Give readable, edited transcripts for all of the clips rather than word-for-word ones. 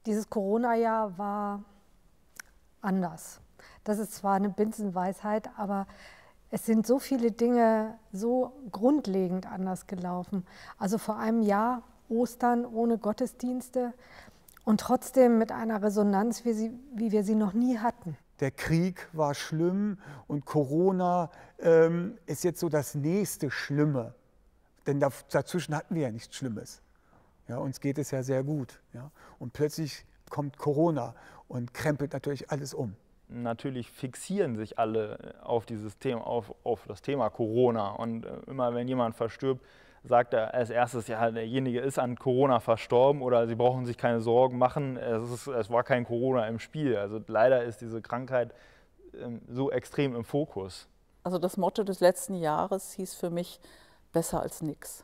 Dieses Corona-Jahr war anders. Das ist zwar eine Binsenweisheit, aber es sind so viele Dinge so grundlegend anders gelaufen. Also vor einem Jahr Ostern ohne Gottesdienste und trotzdem mit einer Resonanz, wie wir sie noch nie hatten. Der Krieg war schlimm und Corona ist jetzt so das nächste Schlimme. Denn dazwischen hatten wir ja nichts Schlimmes. Ja, uns geht es ja sehr gut. Ja? Und plötzlich kommt Corona und krempelt natürlich alles um. Natürlich fixieren sich alle auf dieses Thema, auf das Thema Corona. Und immer wenn jemand verstirbt, sagt er als erstes, ja, derjenige ist an Corona verstorben oder Sie brauchen sich keine Sorgen machen, es war kein Corona im Spiel. Also leider ist diese Krankheit so extrem im Fokus. Also das Motto des letzten Jahres hieß für mich besser als nix.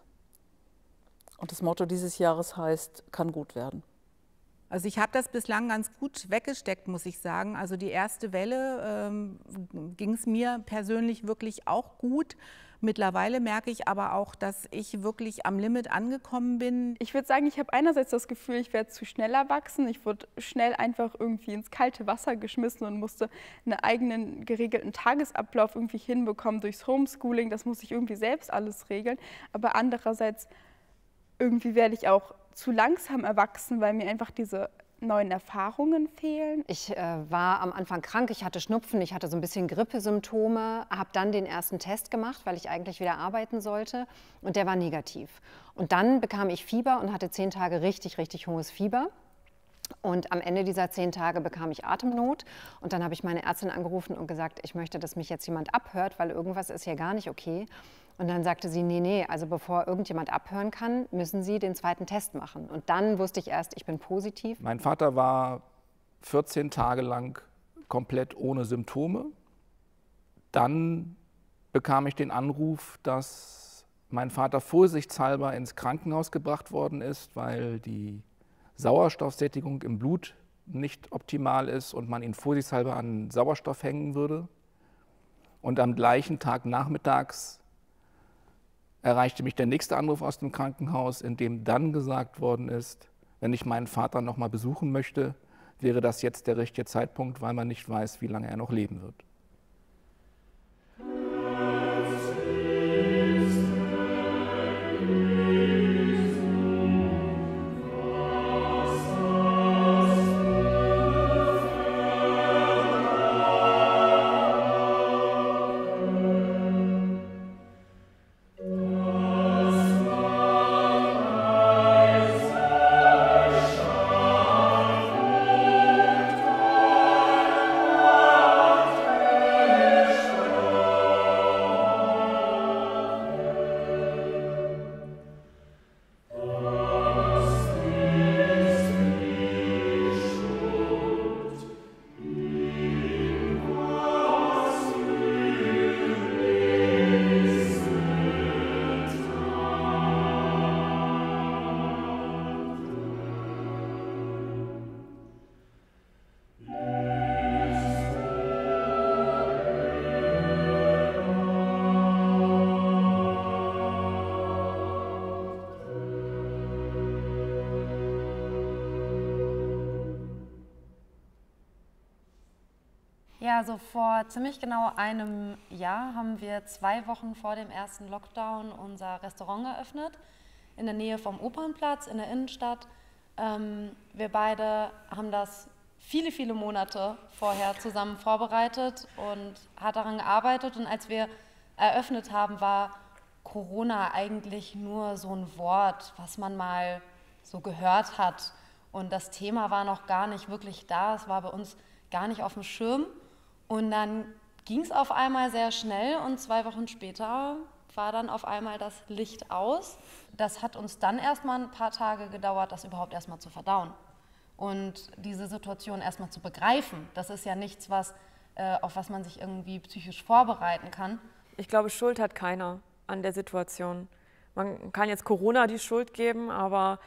Und das Motto dieses Jahres heißt, kann gut werden. Also ich habe das bislang ganz gut weggesteckt, muss ich sagen. Also die erste Welle ging es mir persönlich wirklich auch gut. Mittlerweile merke ich aber auch, dass ich wirklich am Limit angekommen bin. Ich würde sagen, ich habe einerseits das Gefühl, ich werde zu schnell erwachsen. Ich wurde schnell einfach irgendwie ins kalte Wasser geschmissen und musste einen eigenen geregelten Tagesablauf irgendwie hinbekommen durchs Homeschooling. Das muss ich irgendwie selbst alles regeln. Aber andererseits irgendwie werde ich auch zu langsam erwachsen, weil mir einfach diese neuen Erfahrungen fehlen. Ich war am Anfang krank, ich hatte Schnupfen, ich hatte so ein bisschen Grippesymptome, habe dann den ersten Test gemacht, weil ich eigentlich wieder arbeiten sollte und der war negativ. Und dann bekam ich Fieber und hatte 10 Tage richtig, richtig hohes Fieber. Und am Ende dieser 10 Tage bekam ich Atemnot und dann habe ich meine Ärztin angerufen und gesagt, ich möchte, dass mich jetzt jemand abhört, weil irgendwas ist hier gar nicht okay. Und dann sagte sie, nee, also bevor irgendjemand abhören kann, müssen Sie den zweiten Test machen. Und dann wusste ich erst, ich bin positiv. Mein Vater war 14 Tage lang komplett ohne Symptome. Dann bekam ich den Anruf, dass mein Vater vorsichtshalber ins Krankenhaus gebracht worden ist, weil die Sauerstoffsättigung im Blut nicht optimal ist und man ihn vorsichtshalber an Sauerstoff hängen würde. Und am gleichen Tag nachmittags erreichte mich der nächste Anruf aus dem Krankenhaus, in dem dann gesagt worden ist, wenn ich meinen Vater noch mal besuchen möchte, wäre das jetzt der richtige Zeitpunkt, weil man nicht weiß, wie lange er noch leben wird. Ja, also vor ziemlich genau einem Jahr haben wir 2 Wochen vor dem ersten Lockdown unser Restaurant eröffnet, in der Nähe vom Opernplatz, in der Innenstadt. Wir beide haben das viele, viele Monate vorher zusammen vorbereitet und hart daran gearbeitet. Und als wir eröffnet haben, war Corona eigentlich nur so ein Wort, was man mal so gehört hat. Und das Thema war noch gar nicht wirklich da, es war bei uns gar nicht auf dem Schirm. Und dann ging es auf einmal sehr schnell und 2 Wochen später war dann auf einmal das Licht aus. Das hat uns dann erstmal ein paar Tage gedauert, das überhaupt erstmal zu verdauen. Und diese Situation erstmal zu begreifen, das ist ja nichts, auf was man sich irgendwie psychisch vorbereiten kann. Ich glaube, Schuld hat keiner an der Situation. Man kann jetzt Corona die Schuld geben, aber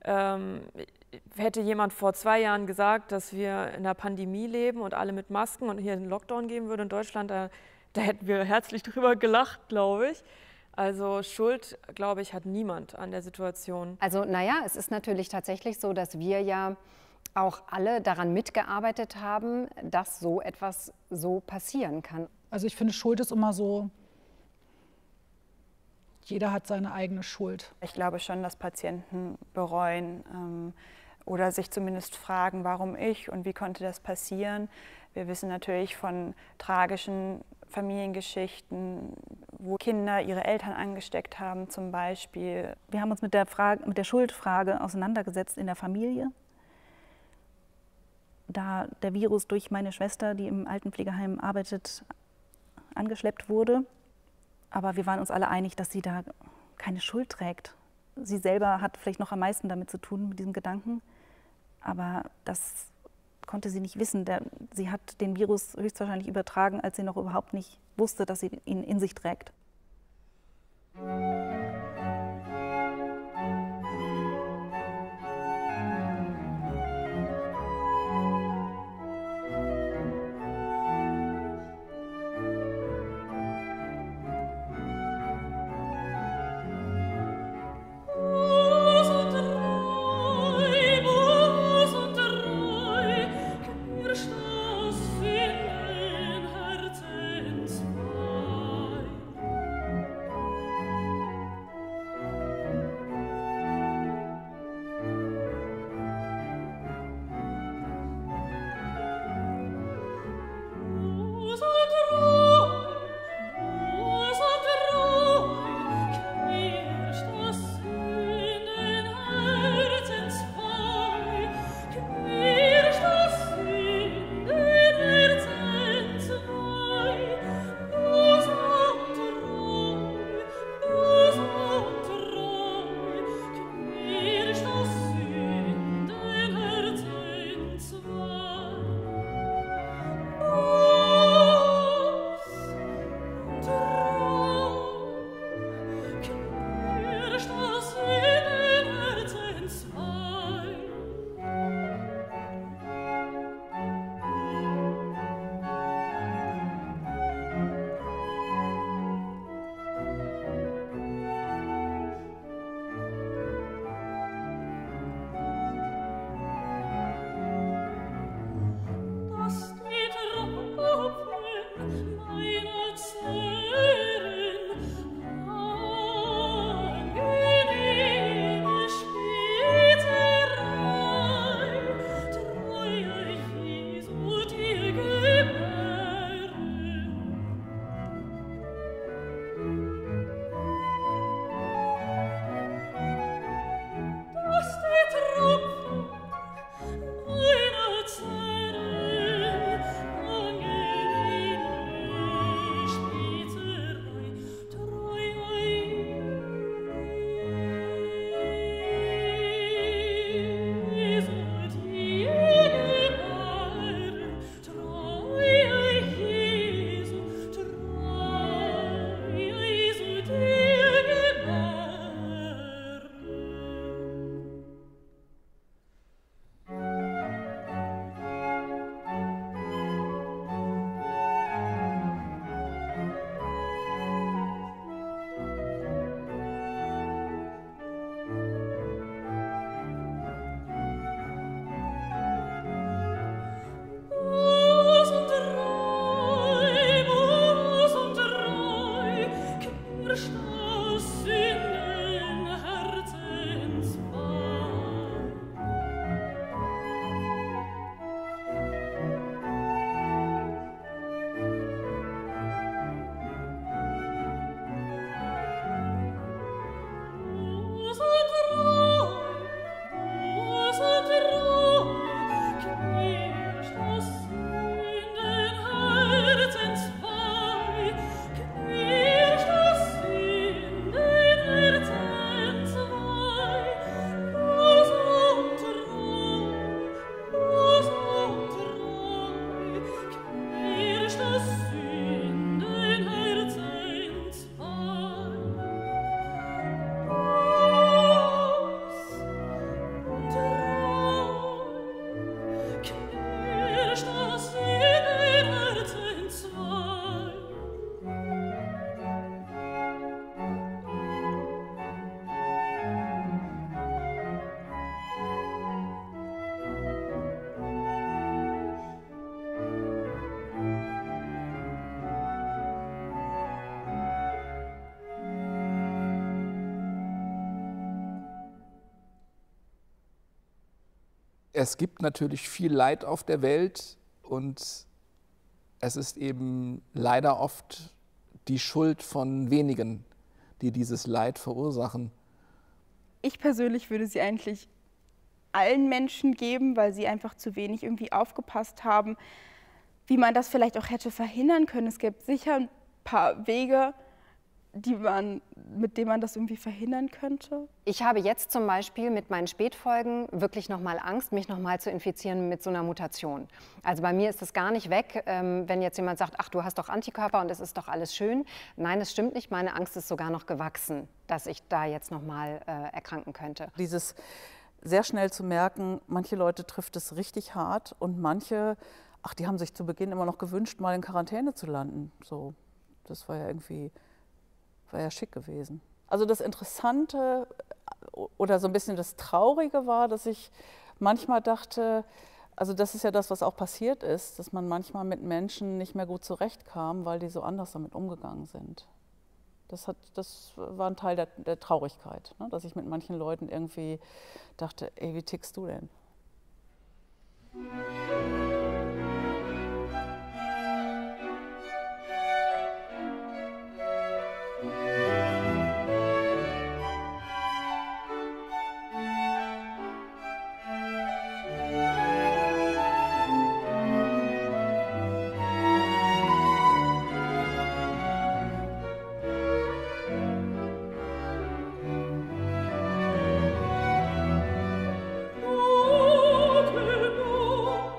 hätte jemand vor 2 Jahren gesagt, dass wir in der Pandemie leben und alle mit Masken und hier einen Lockdown geben würde in Deutschland, da hätten wir herzlich drüber gelacht, glaube ich. Also Schuld, glaube ich, hat niemand an der Situation. Also naja, es ist natürlich tatsächlich so, dass wir ja auch alle daran mitgearbeitet haben, dass so etwas so passieren kann. Also ich finde, Schuld ist immer so, jeder hat seine eigene Schuld. Ich glaube schon, dass Patienten bereuen oder sich zumindest fragen, warum ich und wie konnte das passieren. Wir wissen natürlich von tragischen Familiengeschichten, wo Kinder ihre Eltern angesteckt haben zum Beispiel. Wir haben uns mit der Schuldfrage auseinandergesetzt in der Familie. Da der Virus durch meine Schwester, die im Altenpflegeheim arbeitet, angeschleppt wurde. Aber wir waren uns alle einig, dass sie da keine Schuld trägt. Sie selber hat vielleicht noch am meisten damit zu tun, mit diesem Gedanken. Aber das konnte sie nicht wissen. Sie hat den Virus höchstwahrscheinlich übertragen, als sie noch überhaupt nicht wusste, dass sie ihn in sich trägt. es gibt natürlich viel Leid auf der Welt und es ist eben leider oft die Schuld von wenigen, die dieses Leid verursachen. Ich persönlich würde sie eigentlich allen Menschen geben, weil sie einfach zu wenig irgendwie aufgepasst haben, wie man das vielleicht auch hätte verhindern können. Es gibt sicher ein paar Wege, mit denen man das irgendwie verhindern könnte. Ich habe jetzt zum Beispiel mit meinen Spätfolgen wirklich nochmal Angst, mich nochmal zu infizieren mit so einer Mutation. Also bei mir ist es gar nicht weg, wenn jetzt jemand sagt, ach, du hast doch Antikörper und es ist doch alles schön. Nein, es stimmt nicht. Meine Angst ist sogar noch gewachsen, dass ich da jetzt nochmal erkranken könnte. Dieses sehr schnell zu merken, manche Leute trifft es richtig hart und manche, ach, die haben sich zu Beginn immer noch gewünscht, mal in Quarantäne zu landen. So, das war ja irgendwie, war ja schick gewesen. Also das Interessante oder so ein bisschen das Traurige war, dass ich manchmal dachte, also das ist ja das, was auch passiert ist, dass man manchmal mit Menschen nicht mehr gut zurechtkam, weil die so anders damit umgegangen sind. Das war ein Teil der Traurigkeit, ne? Dass ich mit manchen Leuten irgendwie dachte, ey, wie tickst du denn? Oh,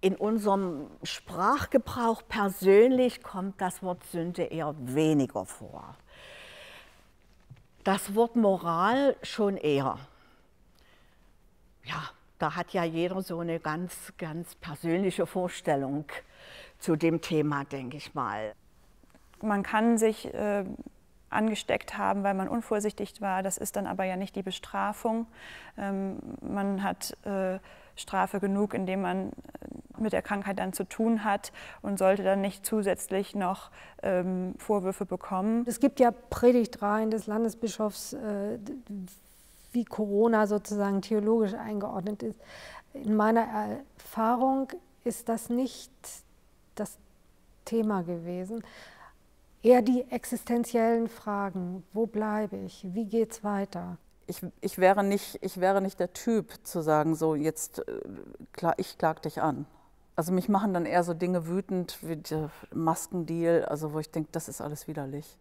In unserem Sprachgebrauch persönlich kommt das Wort Sünde eher weniger vor. Das Wort Moral schon eher. Ja, da hat ja jeder so eine ganz persönliche Vorstellung zu dem Thema, denke ich mal. Man kann sich angesteckt haben, weil man unvorsichtig war. Das ist dann aber ja nicht die Bestrafung. Man hat Strafe genug, indem man mit der Krankheit dann zu tun hat und sollte dann nicht zusätzlich noch Vorwürfe bekommen. Es gibt ja Predigtreihen des Landesbischofs, wie Corona sozusagen theologisch eingeordnet ist. In meiner Erfahrung ist das nicht das Thema gewesen. Eher die existenziellen Fragen. Wo bleibe ich? Wie geht's weiter? Ich wäre nicht der Typ zu sagen, so jetzt, ich klag dich an. Also mich machen dann eher so Dinge wütend wie der Maskendeal, also wo ich denke, das ist alles widerlich.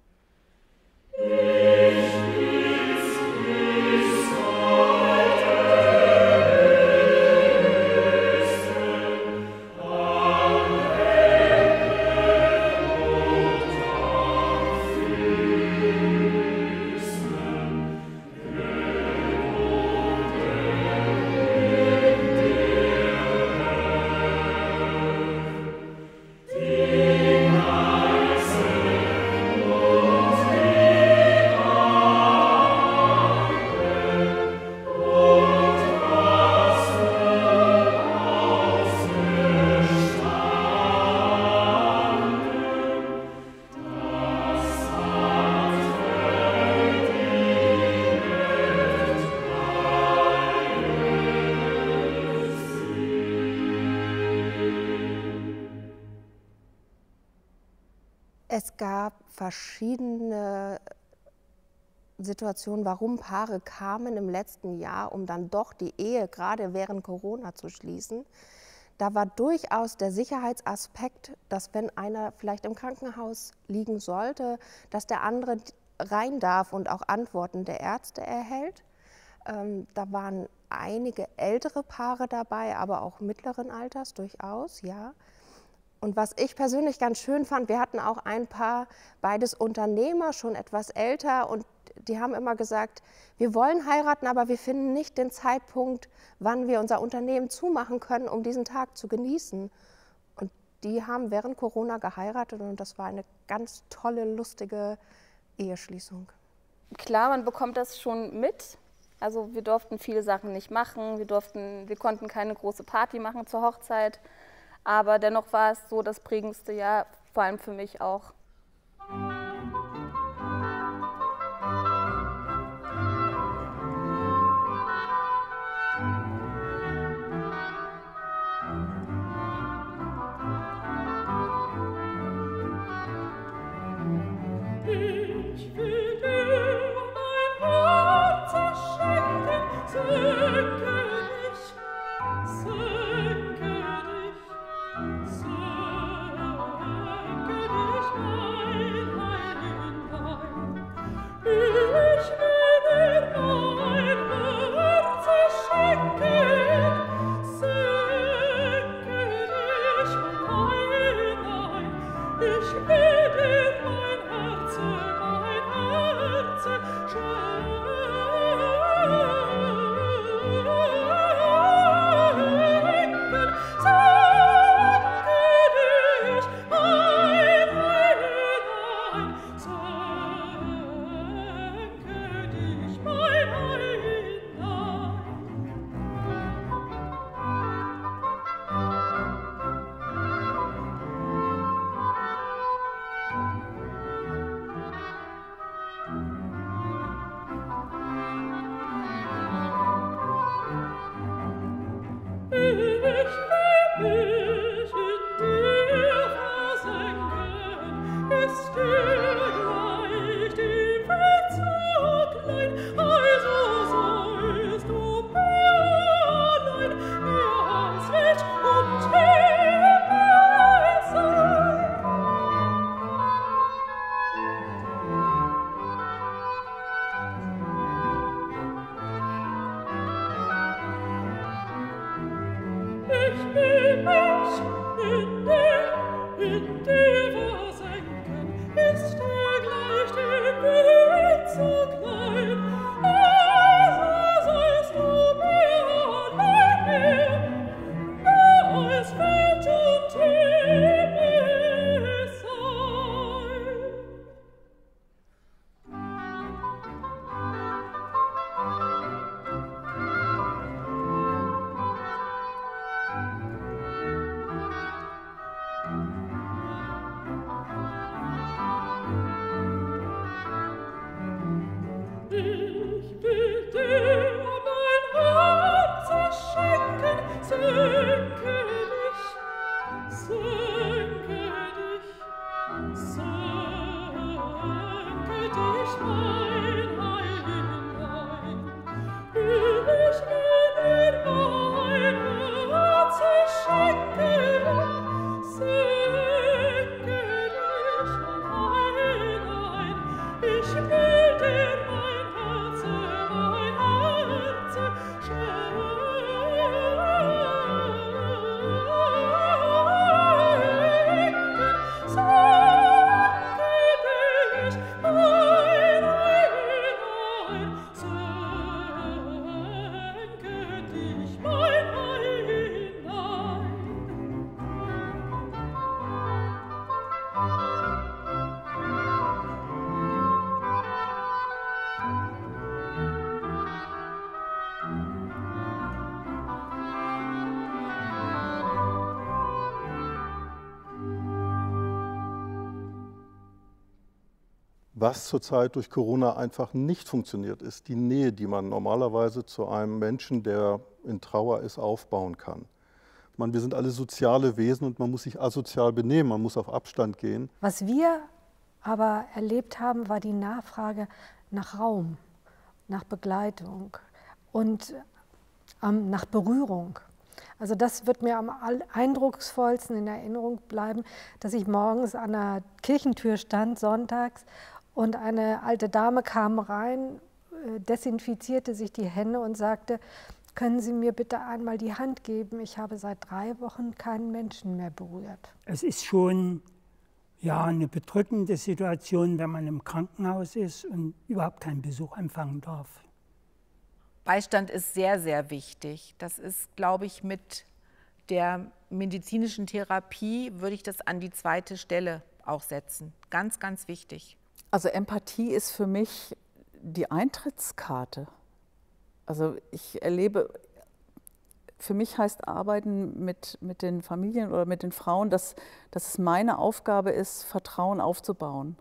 Es gab verschiedene Situationen, warum Paare kamen im letzten Jahr, um dann doch die Ehe gerade während Corona zu schließen. Da war durchaus der Sicherheitsaspekt, dass wenn einer vielleicht im Krankenhaus liegen sollte, dass der andere rein darf und auch Antworten der Ärzte erhält. Da waren einige ältere Paare dabei, aber auch mittleren Alters durchaus, ja. Und was ich persönlich ganz schön fand, wir hatten auch ein Paar, beides Unternehmer, schon etwas älter, und die haben immer gesagt, wir wollen heiraten, aber wir finden nicht den Zeitpunkt, wann wir unser Unternehmen zumachen können, um diesen Tag zu genießen. Und die haben während Corona geheiratet und das war eine ganz tolle, lustige Eheschließung. Klar, man bekommt das schon mit. Also wir durften viele Sachen nicht machen, wir konnten keine große Party machen zur Hochzeit. Aber dennoch war es so das prägendste Jahr, vor allem für mich auch. Ich will dir mein Herz schenken, senke dich. Senke dich, mein Was zurzeit durch Corona einfach nicht funktioniert, ist die Nähe, die man normalerweise zu einem Menschen, der in Trauer ist, aufbauen kann. Wir sind alle soziale Wesen und man muss sich asozial benehmen, man muss auf Abstand gehen. Was wir aber erlebt haben, war die Nachfrage nach Raum, nach Begleitung und nach Berührung. Also das wird mir am eindrucksvollsten in Erinnerung bleiben, dass ich morgens an der Kirchentür stand, sonntags, und eine alte Dame kam rein, desinfizierte sich die Hände und sagte, können Sie mir bitte einmal die Hand geben? Ich habe seit 3 Wochen keinen Menschen mehr berührt. Es ist schon ja, eine bedrückende Situation, wenn man im Krankenhaus ist und überhaupt keinen Besuch empfangen darf. Beistand ist sehr, sehr wichtig. Das ist, glaube ich, mit der medizinischen Therapie, würde ich das an die 2. Stelle auch setzen. Ganz, ganz wichtig. Also Empathie ist für mich die Eintrittskarte. Also ich erlebe, für mich heißt Arbeiten mit den Familien oder mit den Frauen, dass es meine Aufgabe ist, Vertrauen aufzubauen.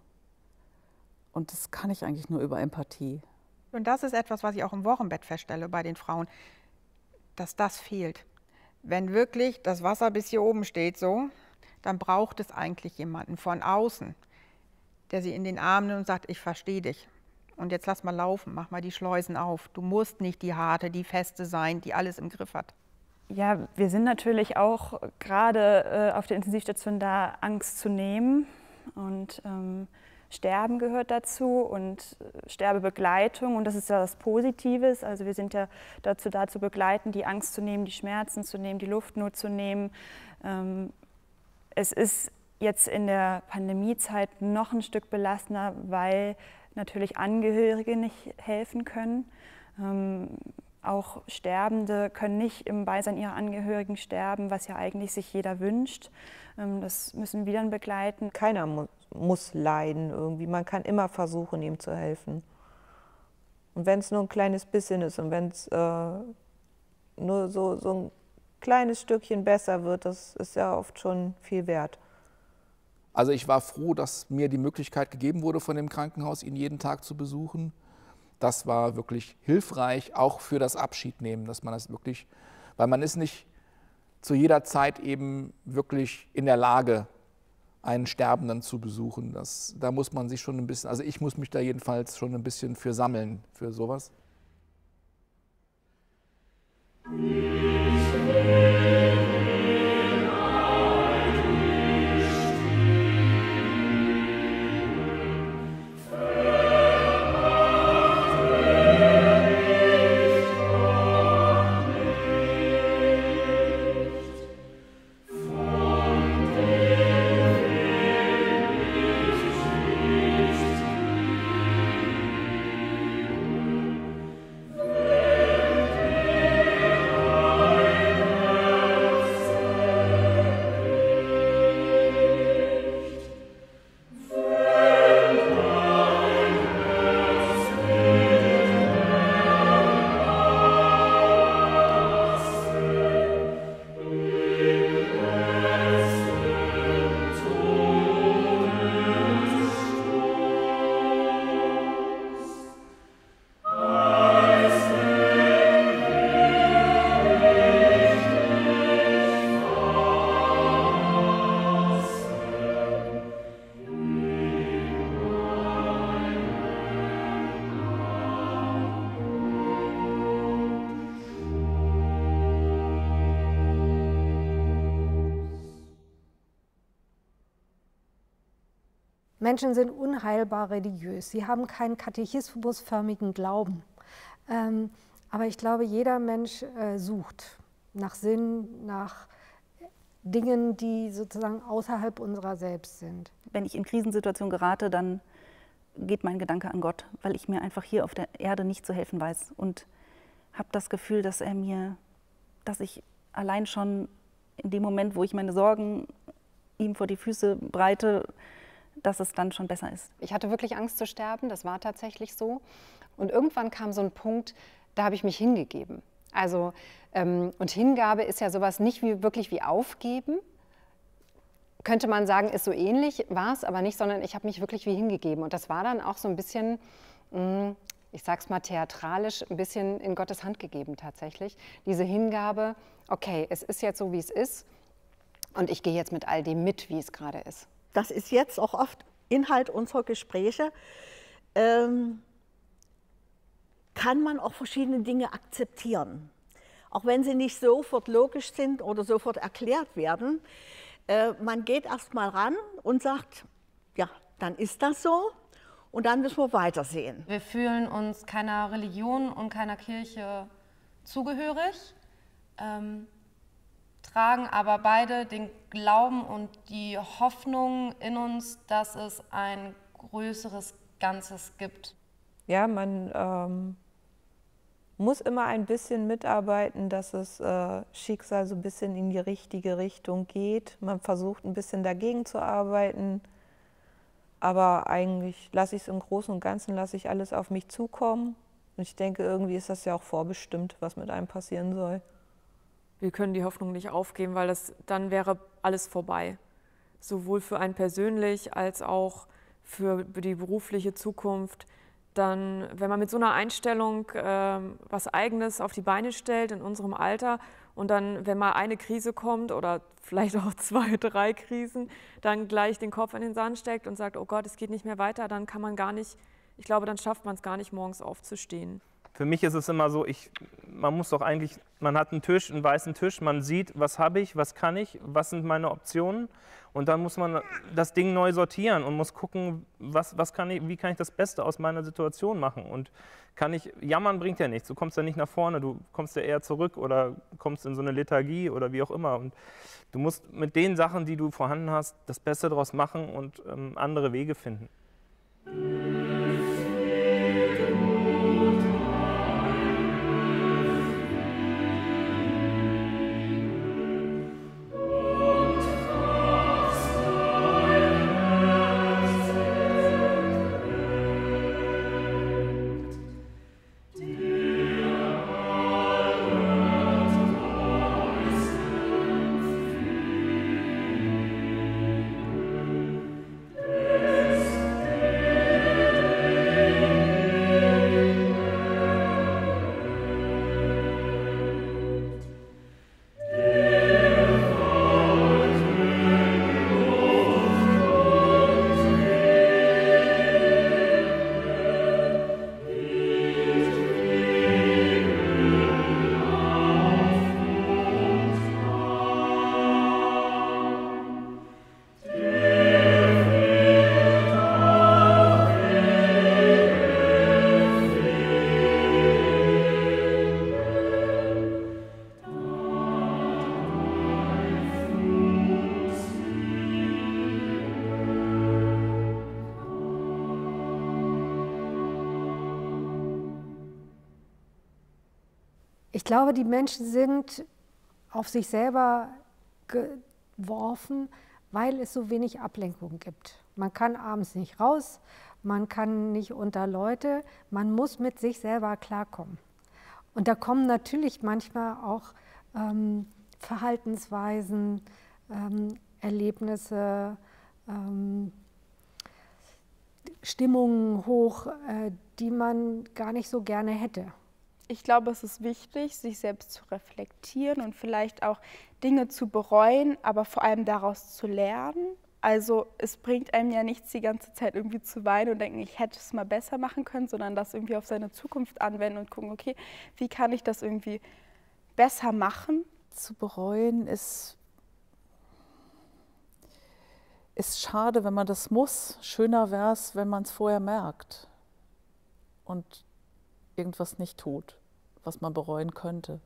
Und das kann ich eigentlich nur über Empathie. Und das ist etwas, was ich auch im Wochenbett feststelle bei den Frauen, dass das fehlt. Wenn wirklich das Wasser bis hier oben steht so, dann braucht es eigentlich jemanden von außen, der sie in den Arm nimmt und sagt, ich verstehe dich. Und jetzt lass mal laufen, mach mal die Schleusen auf. Du musst nicht die harte, die feste sein, die alles im Griff hat. Ja, wir sind natürlich auch gerade auf der Intensivstation da, Angst zu nehmen. Und Sterben gehört dazu und Sterbebegleitung. Und das ist ja was Positives. Also wir sind ja dazu da zu begleiten, die Angst zu nehmen, die Schmerzen zu nehmen, die Luftnot zu nehmen. Es ist jetzt in der Pandemiezeit noch ein Stück belastender, weil natürlich Angehörige nicht helfen können. Auch Sterbende können nicht im Beisein ihrer Angehörigen sterben, was ja eigentlich sich jeder wünscht. Das müssen wir dann begleiten. Keiner muss leiden irgendwie. Man kann immer versuchen, ihm zu helfen. Und wenn es nur ein kleines bisschen ist und wenn es nur so ein kleines Stückchen besser wird, das ist ja oft schon viel wert. Also ich war froh, dass mir die Möglichkeit gegeben wurde, von dem Krankenhaus ihn jeden Tag zu besuchen. Das war wirklich hilfreich, auch für das Abschiednehmen, dass man das wirklich, weil man ist nicht zu jeder Zeit eben wirklich in der Lage, einen Sterbenden zu besuchen. Da muss man sich schon ein bisschen, also ich muss mich da jedenfalls schon ein bisschen für sammeln, für sowas. Menschen sind unheilbar religiös. Sie haben keinen katechismusförmigen Glauben. Aber ich glaube, jeder Mensch sucht nach Sinn, nach Dingen, die sozusagen außerhalb unserer selbst sind. Wenn ich in Krisensituationen gerate, dann geht mein Gedanke an Gott, weil ich mir einfach hier auf der Erde nicht zu helfen weiß und habe das Gefühl, dass ich allein schon in dem Moment, wo ich meine Sorgen ihm vor die Füße breite, dass es dann schon besser ist. Ich hatte wirklich Angst zu sterben, das war tatsächlich so. Und irgendwann kam so ein Punkt, da habe ich mich hingegeben. Also, und Hingabe ist ja sowas nicht wirklich wie aufgeben. Könnte man sagen, ist so ähnlich, war es aber nicht, sondern ich habe mich wirklich wie hingegeben. Und das war dann auch so ein bisschen, ich sag's mal theatralisch, ein bisschen in Gottes Hand gegeben tatsächlich. Diese Hingabe, okay, es ist jetzt so, wie es ist und ich gehe jetzt mit all dem mit, wie es gerade ist. Das ist jetzt auch oft Inhalt unserer Gespräche. Kann man auch verschiedene Dinge akzeptieren. Auch wenn sie nicht sofort logisch sind oder sofort erklärt werden. Man geht erst mal ran und sagt, ja, dann ist das so und dann müssen wir weitersehen. Wir fühlen uns keiner Religion und keiner Kirche zugehörig, tragen aber beide den Glauben und die Hoffnung in uns, dass es ein größeres Ganzes gibt. Ja, man muss immer ein bisschen mitarbeiten, dass das Schicksal so ein bisschen in die richtige Richtung geht. Man versucht ein bisschen dagegen zu arbeiten, aber eigentlich lasse ich es im Großen und Ganzen, lasse ich alles auf mich zukommen. Und ich denke, irgendwie ist das ja auch vorbestimmt, was mit einem passieren soll. Wir können die Hoffnung nicht aufgeben, weil dann wäre alles vorbei. Sowohl für einen persönlich als auch für die berufliche Zukunft. Dann, wenn man mit so einer Einstellung was Eigenes auf die Beine stellt in unserem Alter und dann, wenn mal eine Krise kommt oder vielleicht auch 2, 3 Krisen, dann gleich den Kopf in den Sand steckt und sagt, oh Gott, es geht nicht mehr weiter, dann kann man gar nicht, ich glaube, dann schafft man es gar nicht, morgens aufzustehen. Für mich ist es immer so, man muss doch eigentlich, man hat einen Tisch, einen weißen Tisch, man sieht, was habe ich, was kann ich, was sind meine Optionen und dann muss man das Ding neu sortieren und muss gucken, wie kann ich das Beste aus meiner Situation machen und jammern bringt ja nichts, du kommst ja nicht nach vorne, du kommst ja eher zurück oder kommst in so eine Lethargie oder wie auch immer und du musst mit den Sachen, die du vorhanden hast, das Beste daraus machen und andere Wege finden. Ich glaube, die Menschen sind auf sich selber geworfen, weil es so wenig Ablenkung gibt. Man kann abends nicht raus, man kann nicht unter Leute, man muss mit sich selber klarkommen. Und da kommen natürlich manchmal auch Verhaltensweisen, Erlebnisse, Stimmungen hoch, die man gar nicht so gerne hätte. Ich glaube, es ist wichtig, sich selbst zu reflektieren und vielleicht auch Dinge zu bereuen, aber vor allem daraus zu lernen. Also es bringt einem ja nichts, die ganze Zeit irgendwie zu weinen und denken, ich hätte es mal besser machen können, sondern das irgendwie auf seine Zukunft anwenden und gucken, okay, wie kann ich das irgendwie besser machen? Zu bereuen ist schade, wenn man das muss. Schöner wäre es, wenn man es vorher merkt und irgendwas nicht tut. was man bereuen könnte.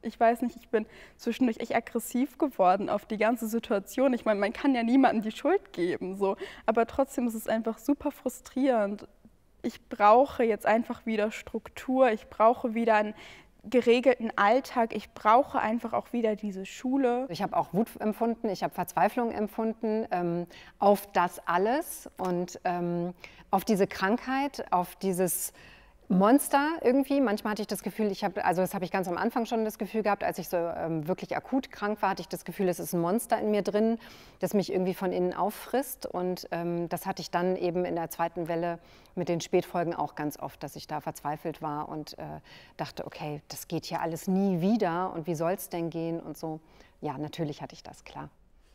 ich weiß nicht, ich bin zwischendurch echt aggressiv geworden auf die ganze Situation. Ich meine, man kann ja niemandem die Schuld geben, so. Aber trotzdem ist es einfach super frustrierend. Ich brauche jetzt einfach wieder Struktur, ich brauche wieder einen geregelten Alltag, ich brauche einfach auch wieder diese Schule. Ich habe auch Wut empfunden, ich habe Verzweiflung empfunden auf das alles und auf diese Krankheit, auf dieses Monster irgendwie. Manchmal hatte ich das Gefühl, also das habe ich ganz am Anfang schon das Gefühl gehabt, als ich so wirklich akut krank war, hatte ich das Gefühl, es ist ein Monster in mir drin, das mich irgendwie von innen auffrisst. Und das hatte ich dann eben in der zweiten Welle mit den Spätfolgen auch ganz oft, dass ich da verzweifelt war und dachte, okay, das geht hier alles nie wieder und wie soll es denn gehen und so. Ja, natürlich hatte ich das, klar.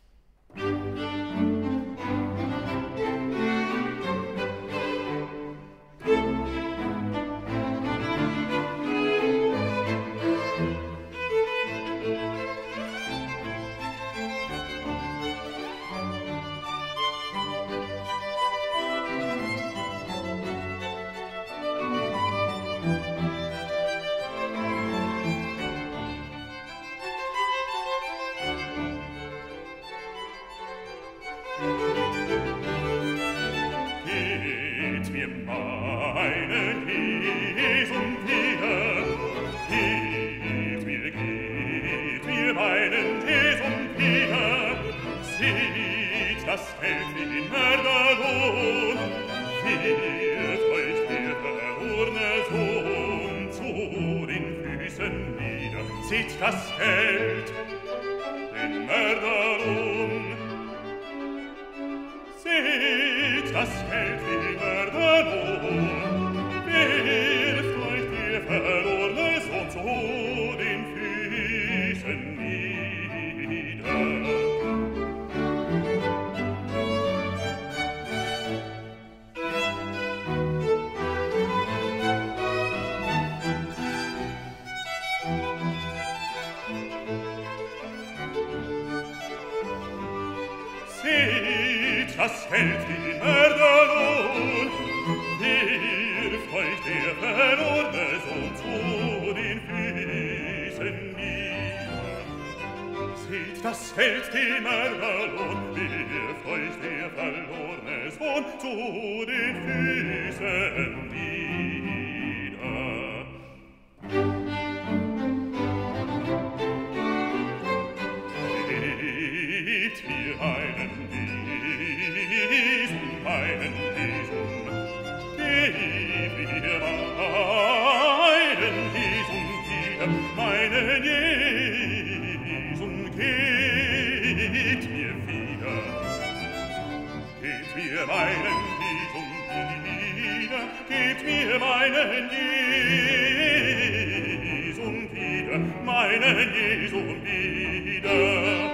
Seht das Geld, den Mörderlohn. Seht das Geld, den Mörderlohn. Wirft euch der verlorene Sohn zu den Füßen nieder. Das Geld den Mörderlohn, wirft euch der verlorene Sohn zu den Füßen nieder. Seht das Geld den Mörderlohn, wirft euch der verlorene Sohn zu den Füßen nieder. Gebt mir einen meinen Wesen, gib mir meinen Wesen wieder, meinen Wesen, gib mir wieder. Gib mir meinen Wesen wieder, gib mir meinen Wesen wieder, meinen Wesen wieder.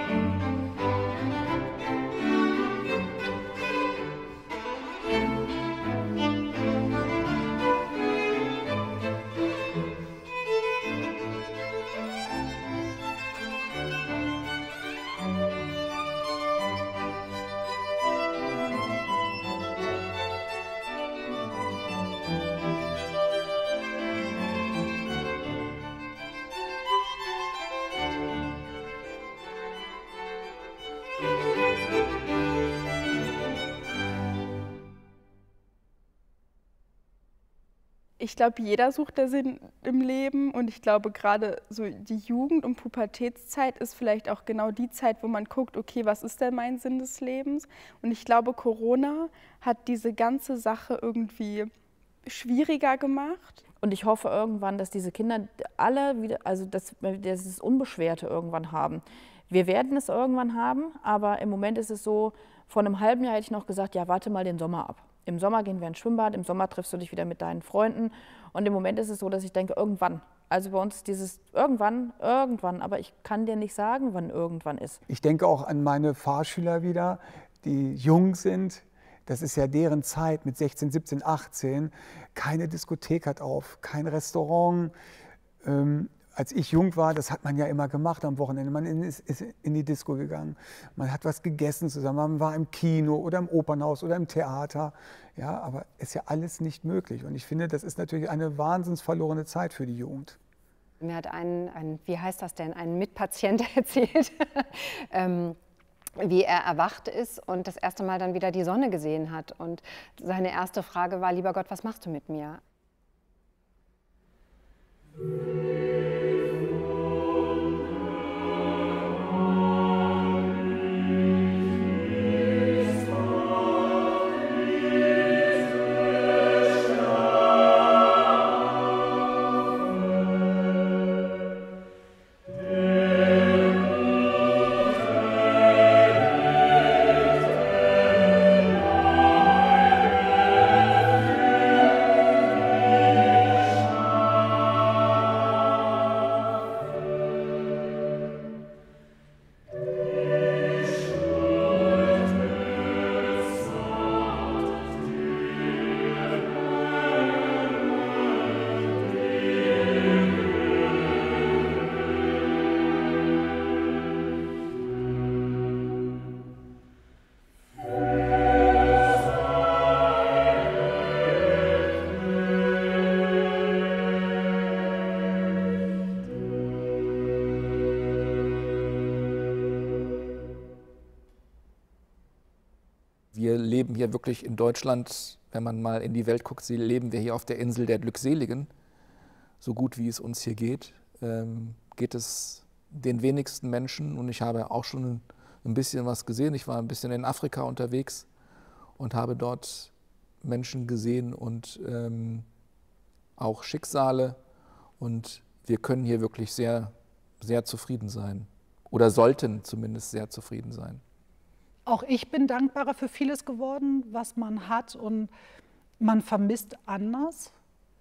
Ich glaube, jeder sucht den Sinn im Leben und ich glaube, gerade so die Jugend- und Pubertätszeit ist vielleicht auch genau die Zeit, wo man guckt, okay, was ist denn mein Sinn des Lebens? Und ich glaube, Corona hat diese ganze Sache irgendwie schwieriger gemacht. Und ich hoffe irgendwann, dass diese Kinder alle wieder, also dass das Unbeschwerte irgendwann haben. Wir werden es irgendwann haben, aber im Moment ist es so, vor einem halben Jahr hätte ich noch gesagt, ja, warte mal den Sommer ab. Im Sommer gehen wir ins Schwimmbad, im Sommer triffst du dich wieder mit deinen Freunden. Und im Moment ist es so, dass ich denke, irgendwann. Also bei uns ist dieses irgendwann, aber ich kann dir nicht sagen, wann irgendwann ist. Ich denke auch an meine Fahrschüler wieder, die jung sind. Das ist ja deren Zeit mit 16, 17, 18. Keine Diskothek hat auf, kein Restaurant. Als ich jung war, das hat man ja immer gemacht am Wochenende. Man ist in die Disco gegangen, man hat was gegessen zusammen, man war im Kino oder im Opernhaus oder im Theater. Ja, aber ist ja alles nicht möglich. Und ich finde, das ist natürlich eine wahnsinns verlorene Zeit für die Jugend. Mir hat wie heißt das denn, ein Mitpatient erzählt, wie er erwacht ist und das erste Mal dann wieder die Sonne gesehen hat. Und seine erste Frage war, lieber Gott, was machst du mit mir? Wir leben hier wirklich in Deutschland, wenn man mal in die Welt guckt, leben wir hier auf der Insel der Glückseligen. So gut wie es uns hier geht, geht es den wenigsten Menschen. Und ich habe auch schon ein bisschen was gesehen. Ich war ein bisschen in Afrika unterwegs und habe dort Menschen gesehen und auch Schicksale. Und wir können hier wirklich sehr, sehr zufrieden sein. Oder sollten zumindest sehr zufrieden sein. Auch ich bin dankbarer für vieles geworden, was man hat, und man vermisst anders.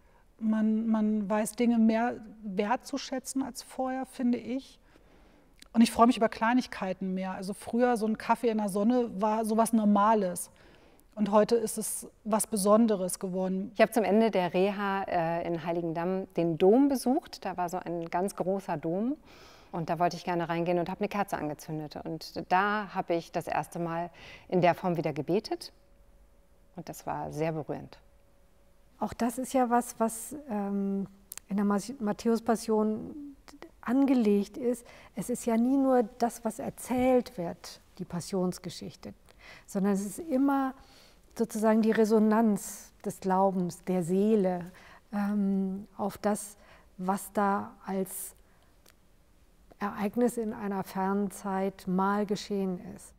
Man weiß Dinge mehr wertzuschätzen als vorher, finde ich. Und ich freue mich über Kleinigkeiten mehr. Also früher so ein Kaffee in der Sonne war sowas Normales. Und heute ist es was Besonderes geworden. Ich habe zum Ende der Reha in Heiligendamm den Dom besucht. Da war so ein ganz großer Dom. Und da wollte ich gerne reingehen und habe eine Kerze angezündet. Und da habe ich das erste Mal in der Form wieder gebetet. Und das war sehr berührend. Auch das ist ja was in der Matthäus-Passion angelegt ist. Es ist ja nie nur das, was erzählt wird, die Passionsgeschichte, sondern es ist immer sozusagen die Resonanz des Glaubens, der Seele, auf das, was da als Ereignis in einer fernen Zeit mal geschehen ist.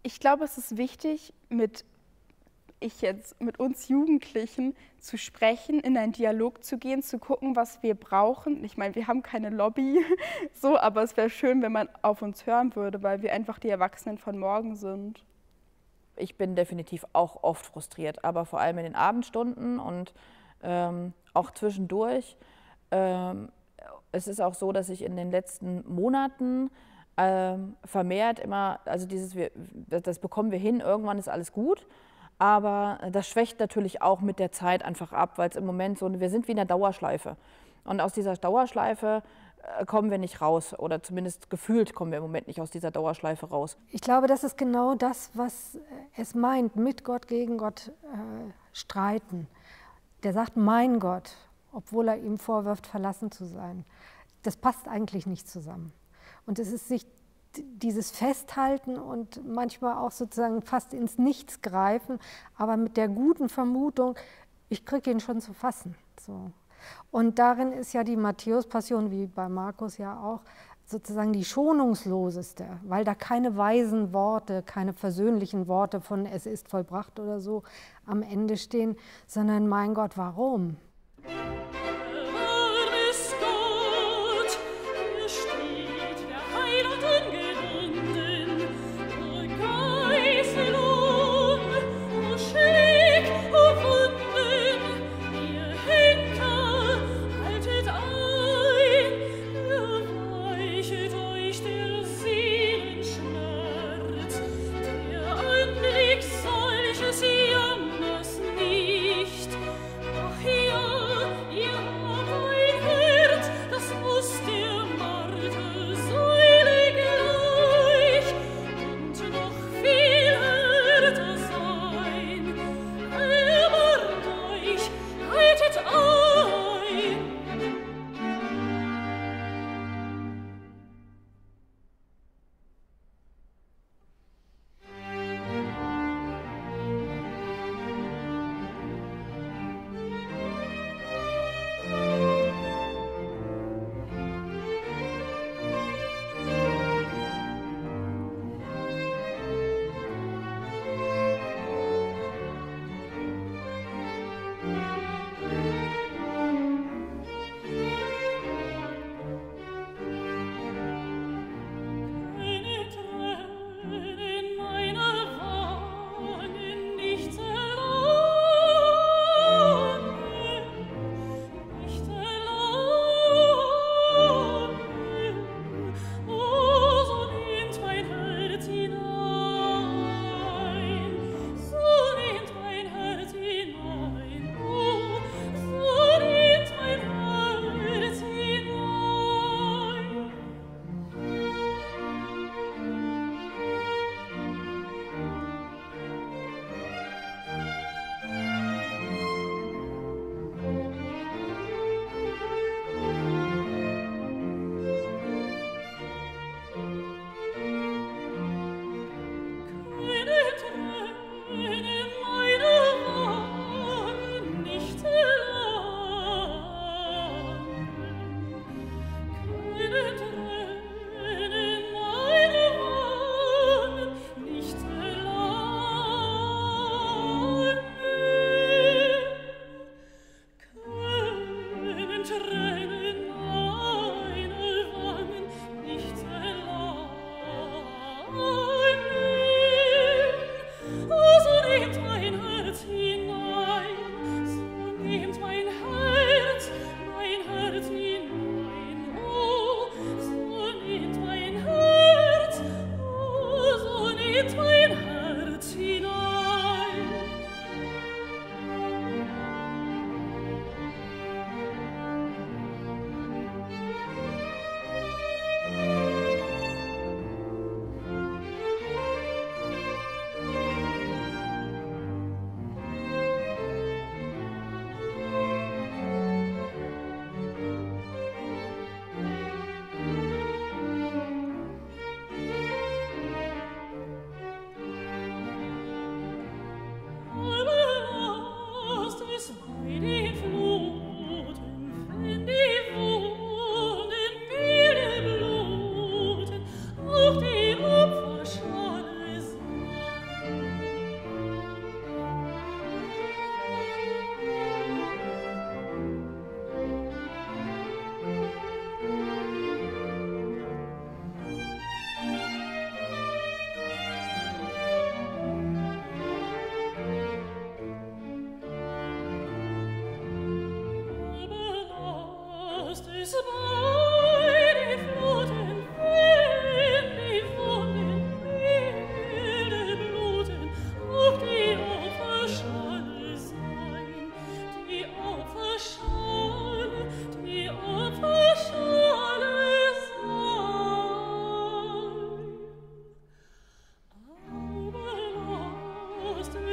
Ich glaube, es ist wichtig, mit uns Jugendlichen zu sprechen, in einen Dialog zu gehen, zu gucken, was wir brauchen. Ich meine, wir haben keine Lobby, so, aber es wäre schön, wenn man auf uns hören würde, weil wir einfach die Erwachsenen von morgen sind. Ich bin definitiv auch oft frustriert, aber vor allem in den Abendstunden und auch zwischendurch. Es ist auch so, dass ich in den letzten Monaten vermehrt immer, also das bekommen wir hin, irgendwann ist alles gut, aber das schwächt natürlich auch mit der Zeit einfach ab, weil es im Moment so, wir sind wie in einer Dauerschleife und aus dieser Dauerschleife kommen wir nicht raus oder zumindest gefühlt kommen wir im Moment nicht aus dieser Dauerschleife raus. Ich glaube, das ist genau das, was es meint, mit Gott, gegen Gott streiten. Der sagt, mein Gott, obwohl er ihm vorwirft, verlassen zu sein. Das passt eigentlich nicht zusammen. Und es ist sich dieses Festhalten und manchmal auch sozusagen fast ins Nichts greifen, aber mit der guten Vermutung, ich kriege ihn schon zu fassen. So. Und darin ist ja die Matthäus-Passion, wie bei Markus ja auch, sozusagen die schonungsloseste, weil da keine weisen Worte, keine versöhnlichen Worte von es ist vollbracht oder so am Ende stehen, sondern mein Gott, warum? Hier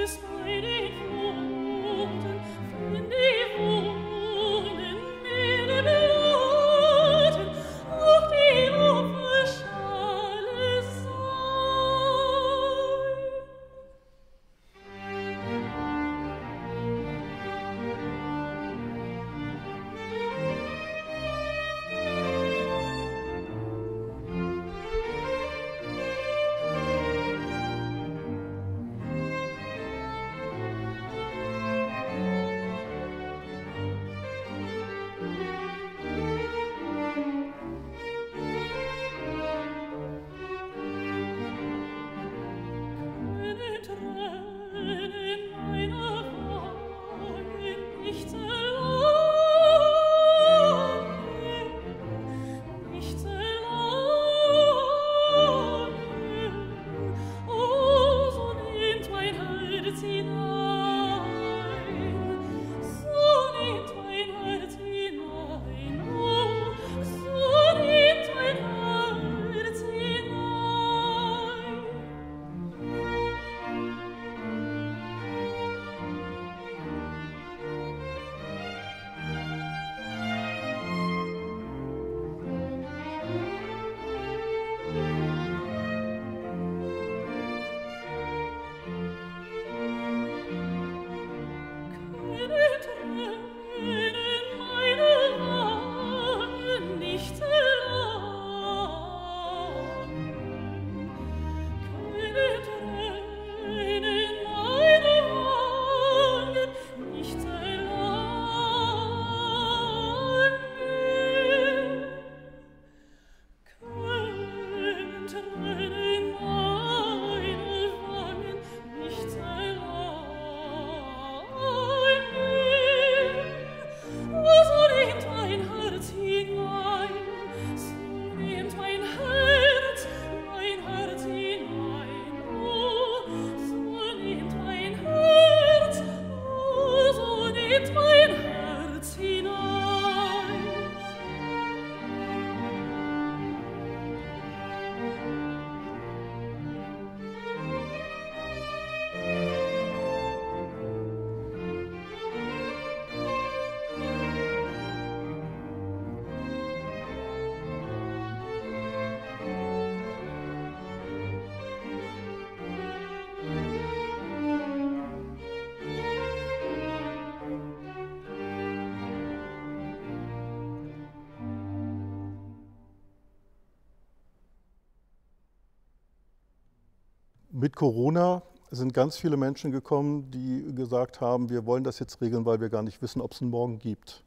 Mit Corona sind ganz viele Menschen gekommen, die gesagt haben, wir wollen das jetzt regeln, weil wir gar nicht wissen, ob es einen Morgen gibt.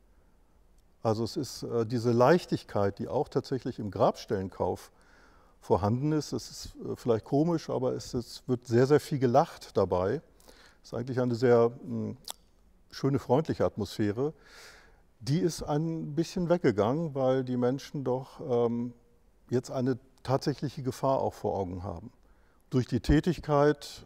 Also es ist diese Leichtigkeit, die auch tatsächlich im Grabstellenkauf vorhanden ist. Es ist vielleicht komisch, aber es wird sehr, sehr viel gelacht dabei. Es ist eigentlich eine sehr schöne, freundliche Atmosphäre. Die ist ein bisschen weggegangen, weil die Menschen doch jetzt eine tatsächliche Gefahr auch vor Augen haben. Durch die Tätigkeit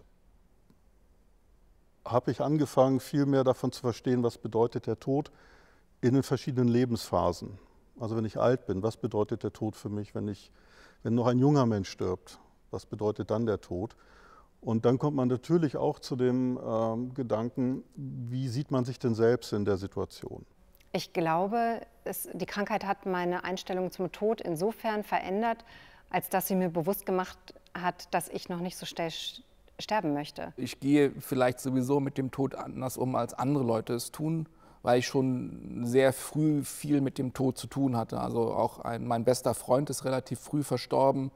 habe ich angefangen, viel mehr davon zu verstehen, was bedeutet der Tod in den verschiedenen Lebensphasen. Also wenn ich alt bin, was bedeutet der Tod für mich, wenn noch ein junger Mensch stirbt, was bedeutet dann der Tod? Und dann kommt man natürlich auch zu dem Gedanken, wie sieht man sich denn selbst in der Situation? Ich glaube, die Krankheit hat meine Einstellung zum Tod insofern verändert, als dass sie mir bewusst gemacht hat, dass ich noch nicht so schnell sterben möchte. Ich gehe vielleicht sowieso mit dem Tod anders um, als andere Leute es tun, weil ich schon sehr früh viel mit dem Tod zu tun hatte. Also auch mein bester Freund ist relativ früh verstorben.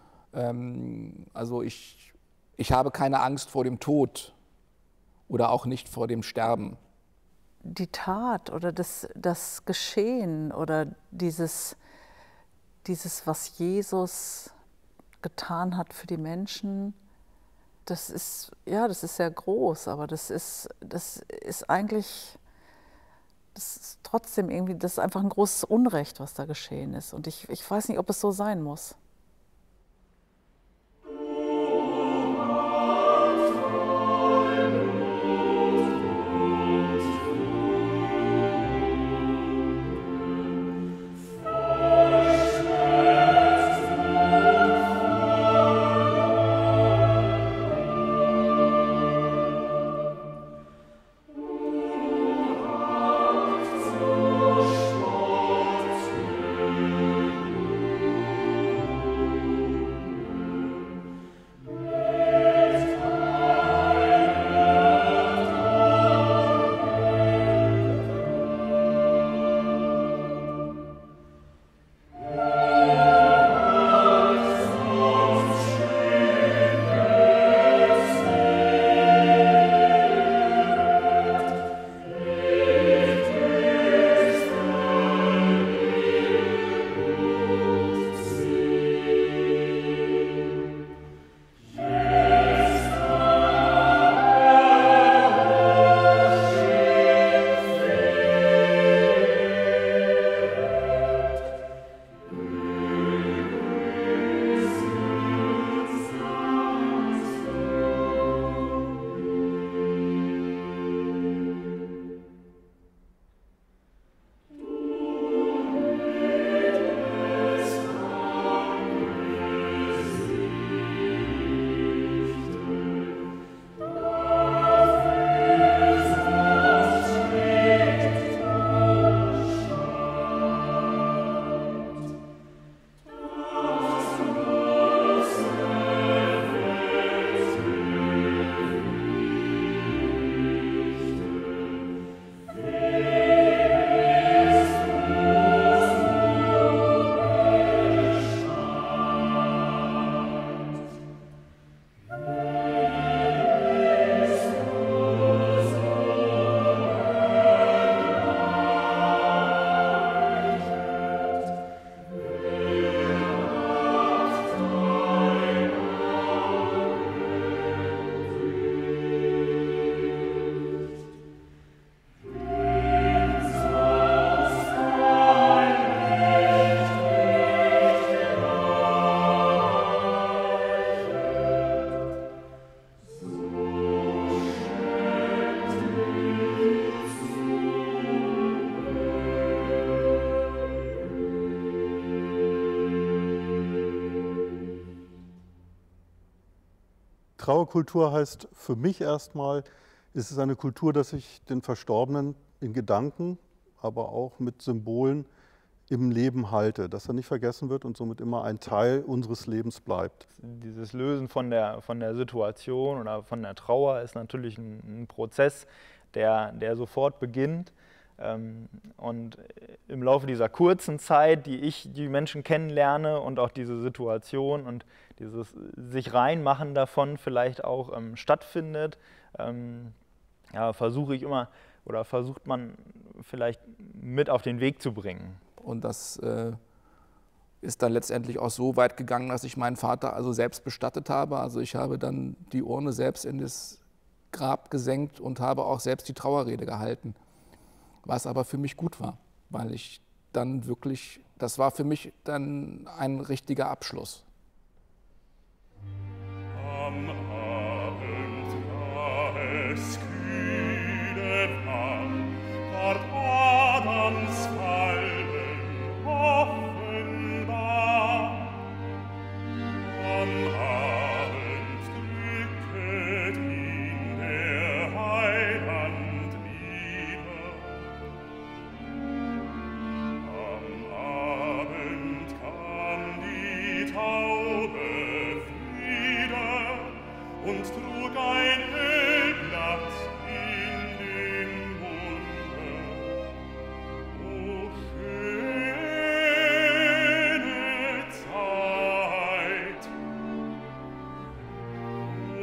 Also ich habe keine Angst vor dem Tod oder auch nicht vor dem Sterben. Die Tat oder das Geschehen oder dieses, was Jesus getan hat für die Menschen, das ist sehr groß, aber das ist eigentlich, das ist trotzdem irgendwie, das ist einfach ein großes Unrecht, was da geschehen ist. Und ich weiß nicht, ob es so sein muss. Trauerkultur heißt für mich erstmal, ist es eine Kultur, dass ich den Verstorbenen in Gedanken, aber auch mit Symbolen im Leben halte, dass er nicht vergessen wird und somit immer ein Teil unseres Lebens bleibt. Dieses Lösen von der Situation oder von der Trauer ist natürlich ein Prozess, der sofort beginnt. Und im Laufe dieser kurzen Zeit, die ich die Menschen kennenlerne und auch diese Situation und dieses sich reinmachen davon vielleicht auch stattfindet, ja, versucht man vielleicht mit auf den Weg zu bringen. Und das ist dann letztendlich auch so weit gegangen, dass ich meinen Vater also selbst bestattet habe. Also ich habe dann die Urne selbst in das Grab gesenkt und habe auch selbst die Trauerrede gehalten. Was aber für mich gut war, weil ich dann wirklich, das war für mich dann ein richtiger Abschluss. Am Abend, da es kühle war, ward Adams Fallen offenbar. Am Abend drücket ihn der Heiland nieder. Am Abend kam die Taube wieder und trug ein Ölblatt in den Munde. O schöne Zeit, o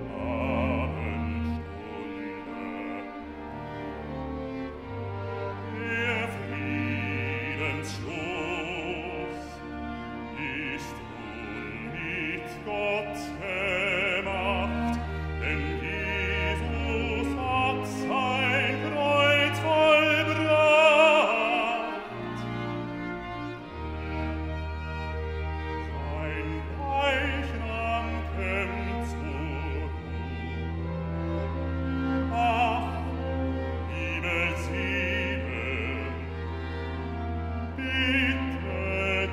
Abendstunde, der Friedensschluss ist nun mit Gott gemacht, denn Jesus hat sein Kreuz vollbracht. Sein Leichnam kömmt zur Ruhe. Ach, liebe Seele, bitte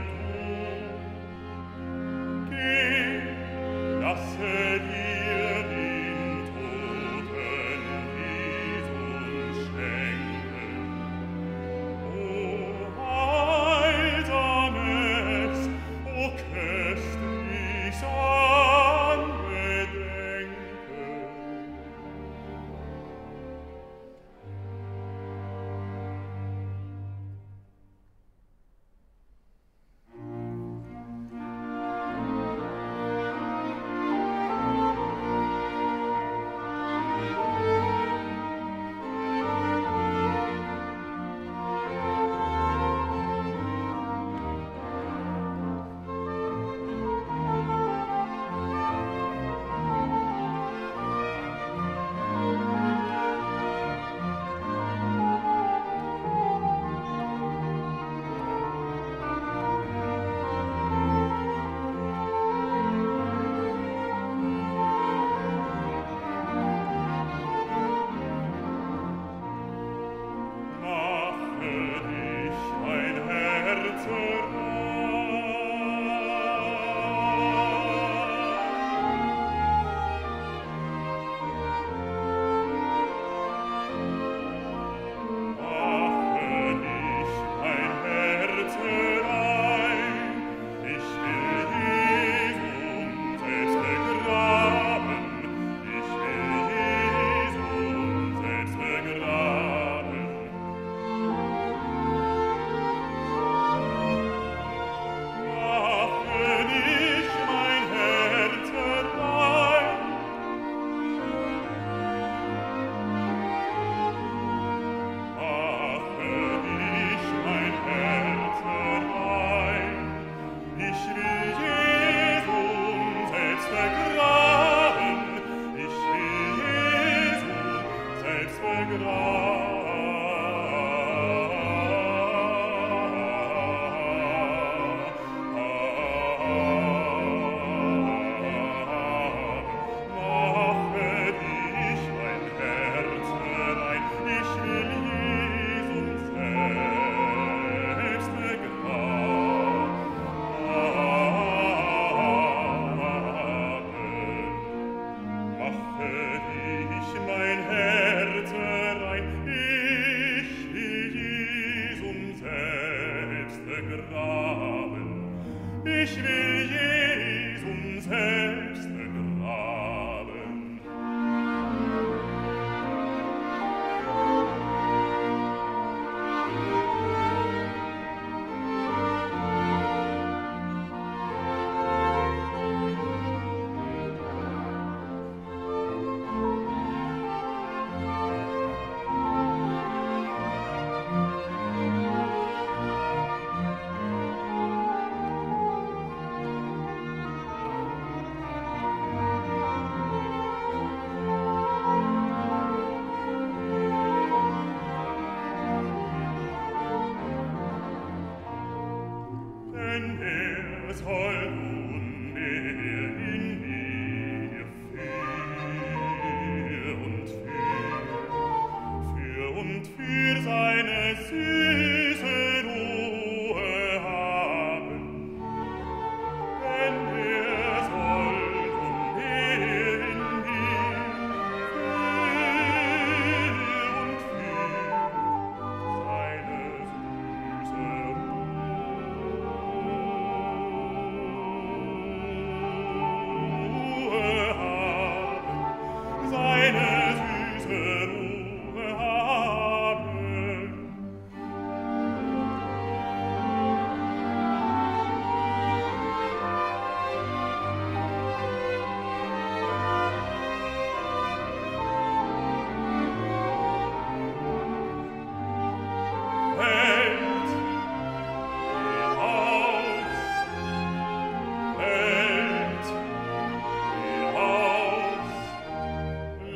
du, geh, lasse dir den Toten Jesus schenken. O heilsames, o köstliches Angedenken.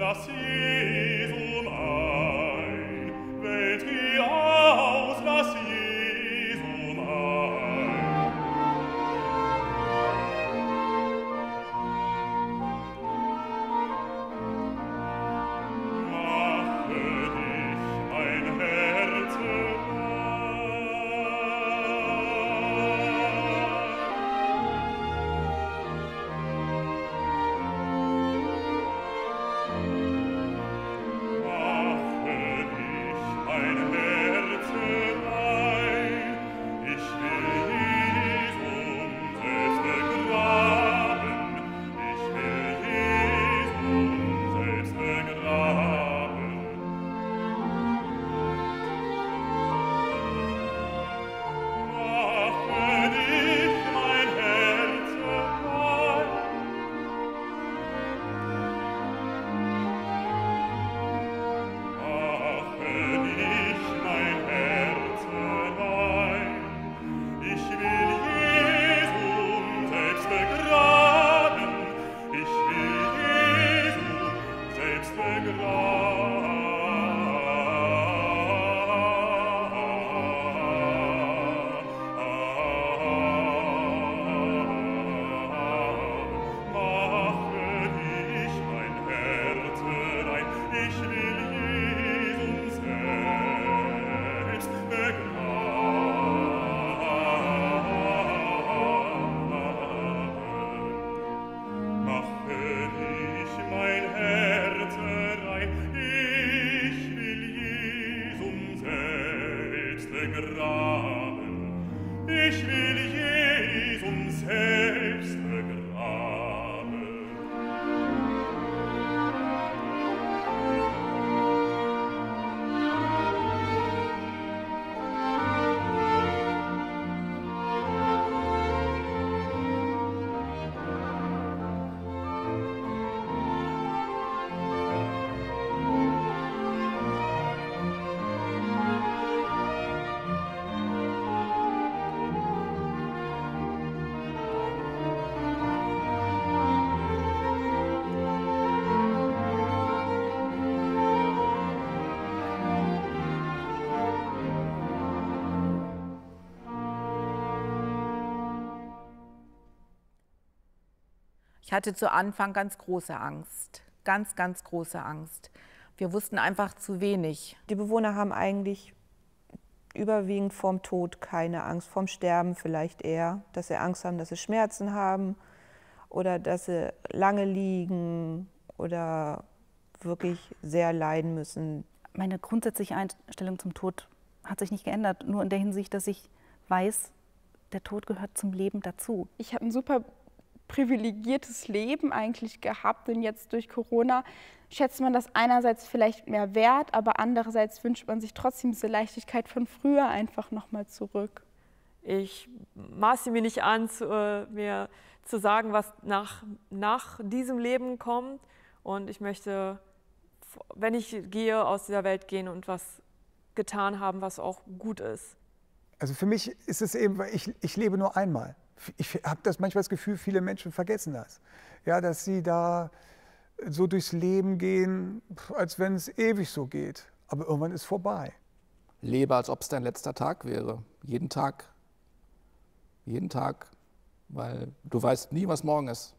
lass Jesum ein, wählt ihr aus, lass Jesum ein. Mache dich ein Herz Ich will Jesum selbst begraben. Ich hatte zu Anfang ganz große Angst, ganz, ganz große Angst. Wir wussten einfach zu wenig. Die Bewohner haben eigentlich überwiegend vorm Tod keine Angst, vorm Sterben vielleicht eher, dass sie Angst haben, dass sie Schmerzen haben oder dass sie lange liegen oder wirklich sehr leiden müssen. Meine grundsätzliche Einstellung zum Tod hat sich nicht geändert, nur in der Hinsicht, dass ich weiß, der Tod gehört zum Leben dazu. Ich habe ein super privilegiertes Leben eigentlich gehabt und jetzt durch Corona schätzt man das einerseits vielleicht mehr wert, aber andererseits wünscht man sich trotzdem diese Leichtigkeit von früher einfach nochmal zurück. Ich maße mir nicht an, mir zu sagen, was nach diesem Leben kommt, und ich möchte, wenn ich gehe, aus dieser Welt gehen und was getan haben, was auch gut ist. Also für mich ist es eben, weil ich lebe nur einmal. Ich habe manchmal das Gefühl, viele Menschen vergessen das. Ja, dass sie da so durchs Leben gehen, als wenn es ewig so geht. Aber irgendwann ist vorbei. Lebe, als ob es dein letzter Tag wäre. Jeden Tag, weil du weißt nie, was morgen ist.